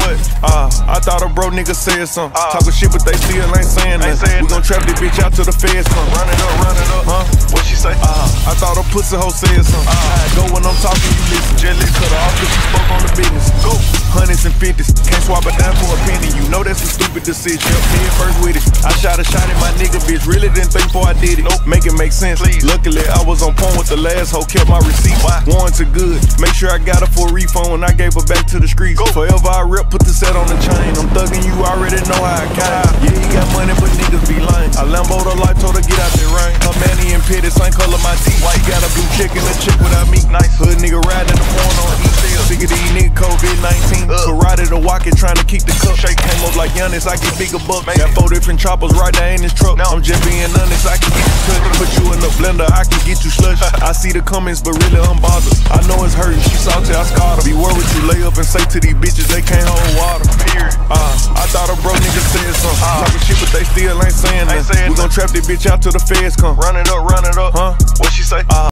What? I thought a bro nigga said something. Talking shit, but they still ain't saying nothing. We gon' trap this bitch out till the feds come. Run it up. Huh? What she say? I thought a pussy hoe said something. I go when I'm talking, you listen. Jelly. Cut her off 'cause she spoke on the business. Go. Hundreds and fifties, can't swap it down for a penny. You know that's a stupid decision. Head first with it. I shot a shot at my nigga, bitch. Really didn't think before I did it. Nope. Make it make sense. Please. Luckily, I was on point with the last hoe. Kept my receipt. Why? Warranted good. Make sure I got her for a refund when I gave her back to the streets. Go. Forever I rep, put the set on the chain. I'm thugging, you already know how I came. Yeah, he got money, but niggas be lame. I Lambo'd her life, told her get out the rain. Her manny and pitty, same color my teeth. Why you got a blue chick and a chick without me? Nice. Hood nigga riding the phone on E. Figure these niggas COVID-19. Karate to walk it, trying to keep the cup. Shake came up like Giannis, I get bigger bucks. Got 4 different choppers right there in this truck. No. I'm just being honest, I can get you cut. Put you in the blender, I can get you slush. I see the comments, but really I'm bothered. I know it's hurting, she salty, I scarred her. Be worried what you lay up and say to these bitches, they can't hold water. Period. I thought a bro nigga said something. Talking shit, but they still ain't saying nothing. We gon' trap this bitch out till the feds come. Run it up. Huh? What she say?